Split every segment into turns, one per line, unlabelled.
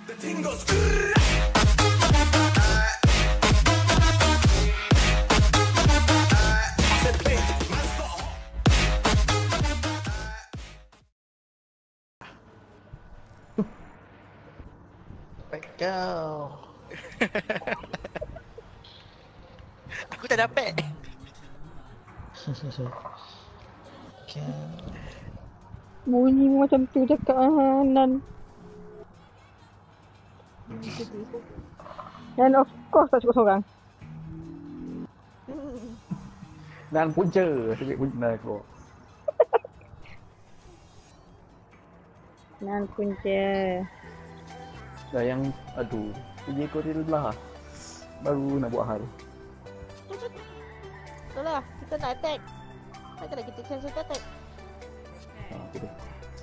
Kau.
Aku tak dapat.
Bunyi macam tu cakap Nan. Dan of course tak cukup seorang.
Dan punca, sebut punca keluar.
Nan punca.
Dah yang, aduh, punya kau dia belah. Baru nak buat hal.
Betul lah, kita nak attack. Takkan nak kita cancel attack.
Okay dah.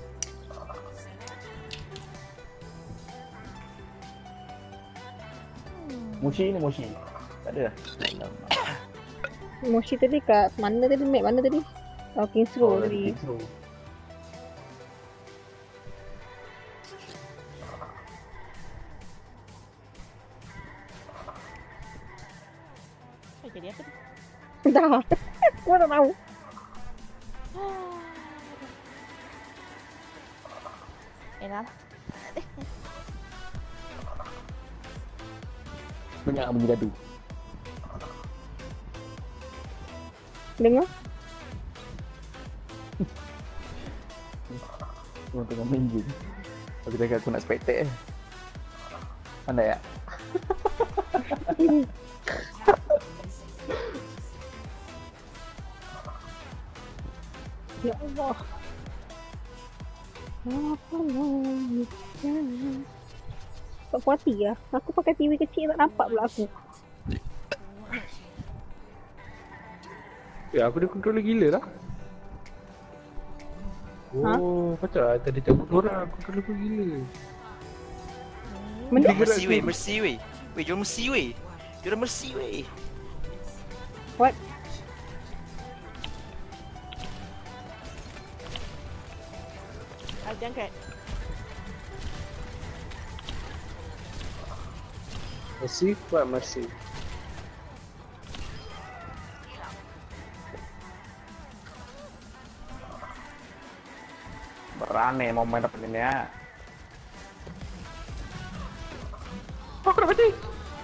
Moshi ni Moshi. Tak ada dah.
Moshi tadi kat mana tadi? Map mana tadi? Oh, Kings Row tadi.
Kings Row.
Jadi apa tu?
Dah. Gua tak tahu.
Enak.
Banyak bunyi gaduh.
Dengar?
Orang tengah main game. Aku cakap aku nak spectate Pandai tak?
Ya Allah. Apa lagi? Tak puas hati lah. Aku pakai TV kecil tak nampak pula aku.
Ya, aku dah controller gila lah. Oh, patut tadi cabut orang, controller aku gila.
Jom mercy weh, mercy weh. Weh, jom mercy weh. Jom mercy weh.
What?
Jangkat.
Mercy, what mercy?
Berani mau main dapat ini ya.
Aku dah mati.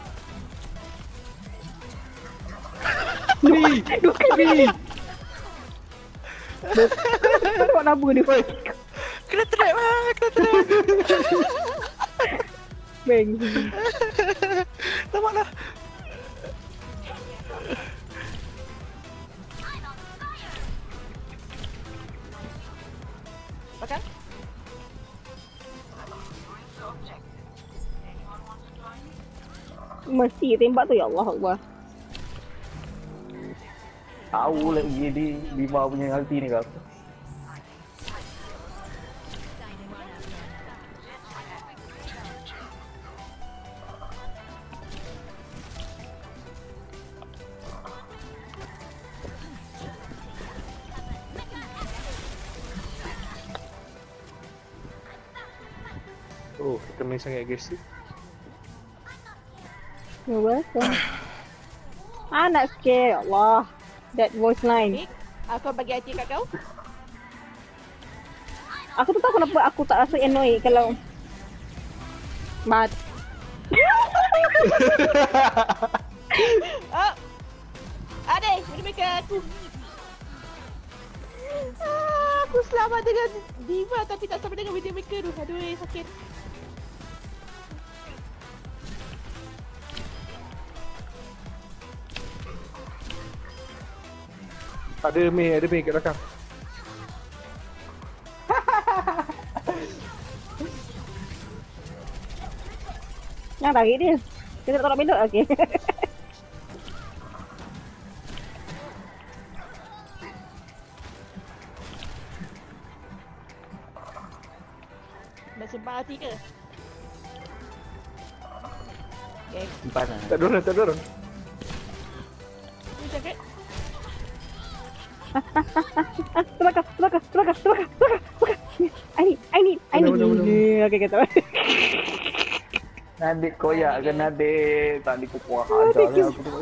Dua kali. Kau nama dia.
Kena trap lah, kena trap.
Bang.
Nampak lah.
Makan?
Mesti tembak tu ya Allah Akbar.
Tahu lagi di bawah punya ulti ni kau.
Oh, kita main sangat agresif.
Welcome. Nak scare ya Allah. That voice line.
Aku bagi hati kat kau.
Aku tu tahu kenapa aku tak rasa annoyed kalau mat.
Oh. Adek, boleh make aku. Aku selamat dengan Diva tapi tak sama dengan video maker tu. Aduh, sakit.
Ada Mei kat belakang.
Yang tarik dia. Kita tak nak belok okey.
Nak simpan hati ke? Okay.
Simpan lah.
Tak ada orang.
Ni sakit.
Terbakar. I need.
Mana.
Okay, kata.
Nadik koyak ke Nadik? Tak dikukuh ajar lah aku tu.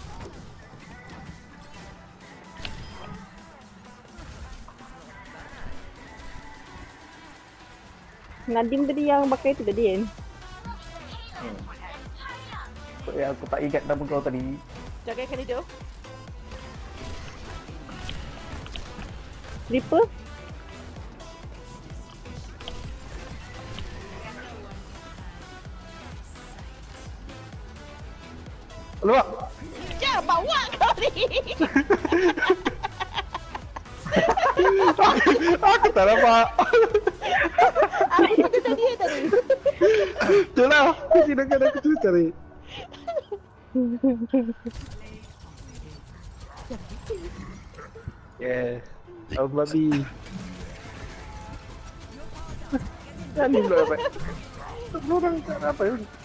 Nadim tadi yang pakai tu tadi kan?
Aku tak ingat nama kau tadi.
Jaga Catiso.
Reaper?
Luak!
Jangan bawa kau ni.
Aku tak nampak.
Aku tu tadi.
Itulah. Sedangkan aku tu cari. Yes. Oh babi.
Ni pula dapat. Orang tak ada apa ni.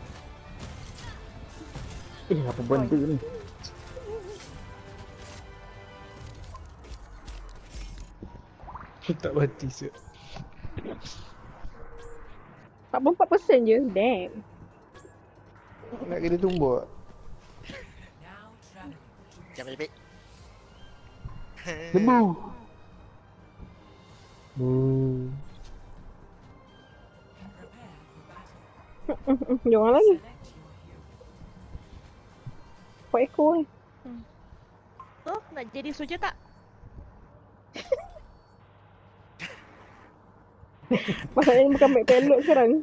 Apa benda ni?
Tak mati siap.
44% je. Damn.
Nak kena tumbuk.
Jangan baik.
Lembu.
Jangan lagi. Buat ekor ni.
So, nak jadi soldier tak?
Masalahnya bukan make pelot sekarang.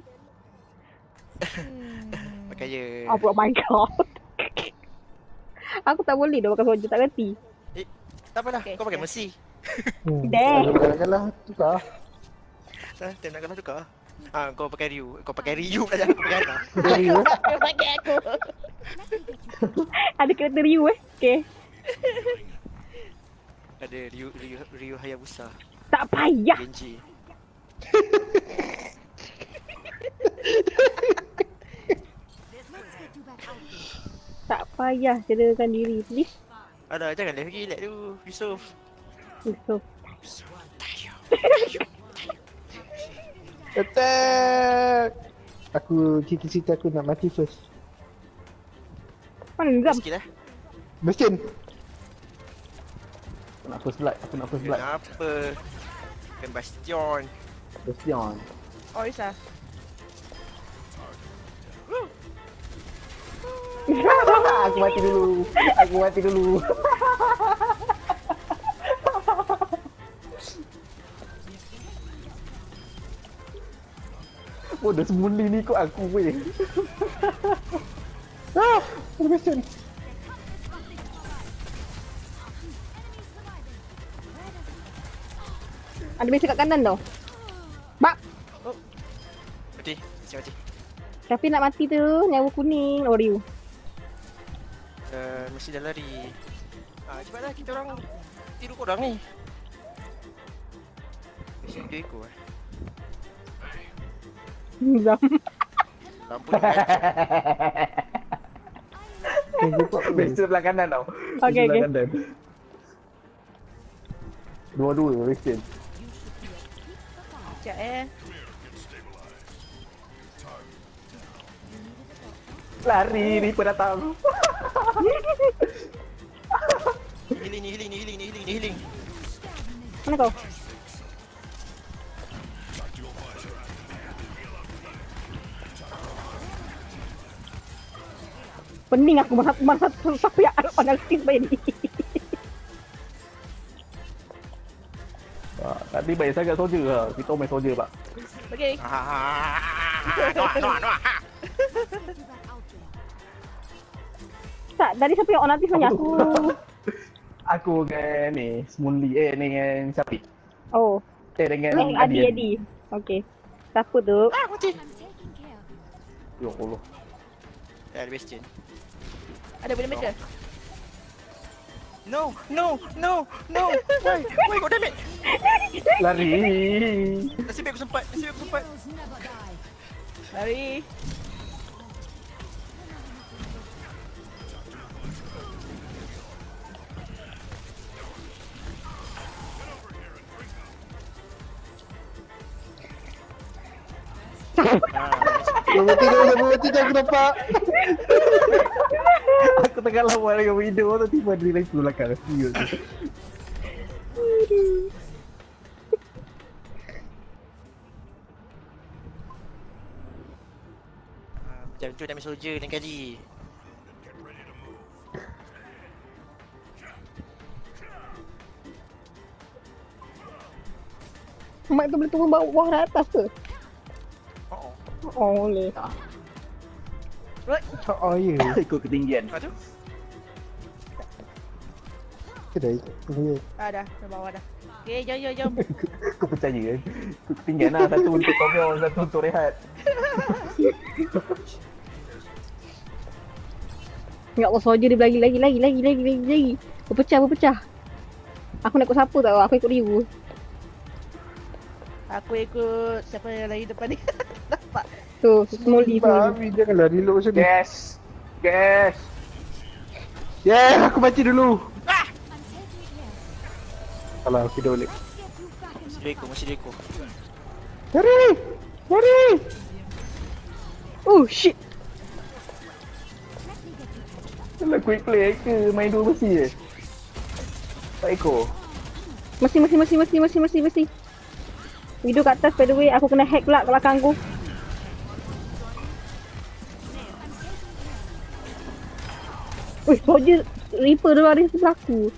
Pakai je.
Oh my god. Aku tak boleh dah pakai soldier, tak reti.
Tak apalah,
Okay,
kau pakai
okay.
Mercy.
Damn.
Janganlah tukar.
Time nak kalah tukar. Kau pakai Ryu. Kau pakai Ryu pula jangan kau pakai Ana.
Kau pakai aku.
Ada kereta Ryu Okay.
Ada Ryu Hayabusa.
Tak payah.
Genji.
Tak payah cederakan diri. Please.
Alah, janganlah relax tu, Yusof.
Yusof.
Attack. Aku cita-cita aku nak mati first.
Mana Nizam?
Sikit lah.
Mesin.
Aku nak first blood.
Kenapa? Kan Bastion.
Bastion.
Oh, Isa.
Aku mati dulu. Oh, dah semuli ni ikut aku weh.
Ada mesin.
Ada mesin kat kanan tau. Bak.
Mati. Mati.
Tapi nak mati tu, nyawa kuning. Oh, Ryu.
Mesti dah lari. Cepatlah kita orang tiru korang ni. Mesti dia ikut
Nizam.
Lampu ni kan.
Best sebelah kanan tau.
Okay, okay.
Kanan. Dua-dua Christian.
Sekejap
Lari Reaper datang.
Healing.
Mana kau? Pening aku masa siapa yang analisis bayi ni.
Tadi baik sangat soldier lah. Kita main soldier pak.
Okay.
Noah.
Tak, dari siapa yang analisis banyak aku.
Aku dengan ni Smully dengan Syafeeq.
Oh,
Dengan
Adi. Okay. Siapa tu?
Mati.
Ya Allah.
Ada Bastion.
Ada boleh make ke?
No. Why got damage?
Lari.
Nasib baik aku sempat.
Lari.
Berhenti aku nampak.
Aku tengah lawan dengan window tu tiba dia lagi tu belakang. Serius.
Macam tu nak ambil soldier lain kali.
Mak tu boleh turun bawah dari atas ke?
Oh.
Oh boleh.
Oh ya.
Ikut ketinggian.
Lepas tu?
Kedai.
Dah bawah dah. Okay, jom.
Kau percaya kan? Ikut ketinggian lah. Satu untuk kau, satu untuk rehat.
Ya Allah, soldier dia lagi. Berpecah. Aku nak ikut siapa tak tahu, aku ikut Ryu.
Aku ikut siapa yang lain depan ni. Nampak?
Tu, Smolly tu.
Babi janganlah reload macam ni.
Gas.
Yeah, aku mati dulu. Alah, aku dah balik.
Masih dia ikut.
Lari!
Oh shit.
Alah quick play ke main dua besi je? Tak ekor.
Masih. Video kat atas by the way, aku kena hack pula kat belakang aku. Wih, soldier Reaper dia ada sebelah aku.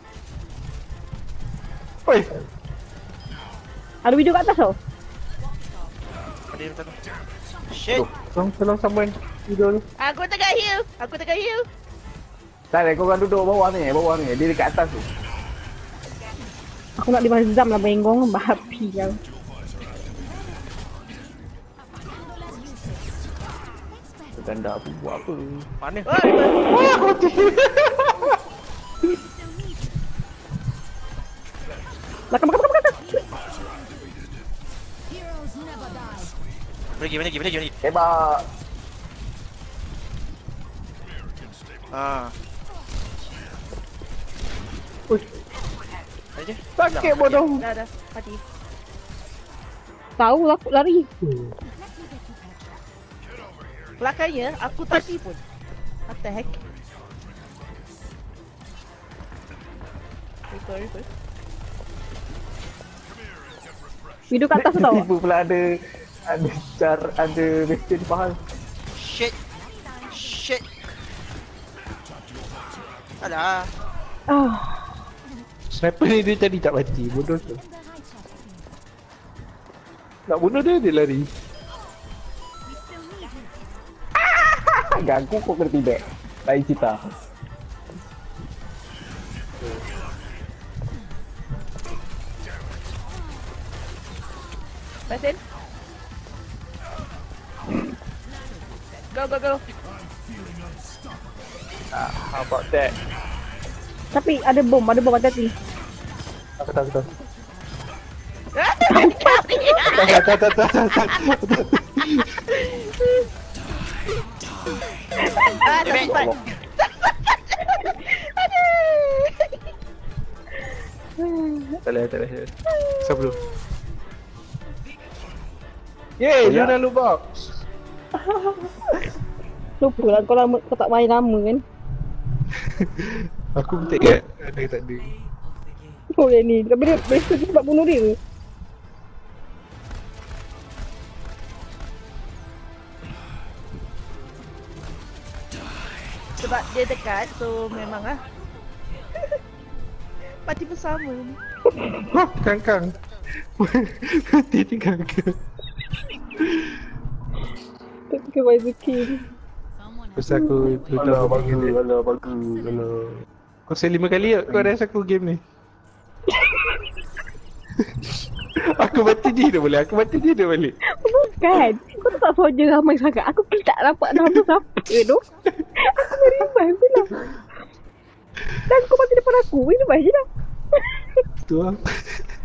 Oi,
Ada video kat atas tau.
Ada yang tak. Shit.
tolong sambung video ni.
Aku tengah heal.
Tak ada, kau kan duduk bawah ni. Dia dekat atas tu.
Aku nak di Nizam lah bengong, babi kau.
Ganda aku buat apa?
Mana?
Belakang.
Pergi.
Tembak.
Aja.
Sakit bodoh.
Dah. Mati.
Tahu lah aku lari.
Belakangnya, aku tak see pun. What the heck? Recall.
Video kat atas tu tau.
Tiba pula ada mesin mahal.
Shit. Alah.
Sniper ni dia tadi tak mati, bodoh tu. Nak bunuh dia lari.
Ganggu kau kena tidak. Lain cerita.
Basin. Go.
How about that?
Tapi ada bom hati-hati.
Aku tahu.
Tak. Tempat.
Tak boleh. Sebelum. Yeay, Luna loot box.
Lupa lah kau tak main lama kan.
Aku minta kat ada tak ada.
Oh yang ni, tapi dia biasa dia sebab bunuh dia.
Sebab dia dekat, so memang lah. Parti bersama ni.
Hah, kangkang. Mati ni kangkang.
Tapi by the kill.
Terus aku
Alah bagus.
Kau save 5 kali tak? Kau rasa aku game ni? Aku mati dia boleh.
Bukan. Kau tak soldier ramai sangat. Aku tak dapat nama siapa tu. Aku revive je lah. Dan kau mati depan aku. Revive je lah.
Tu lah.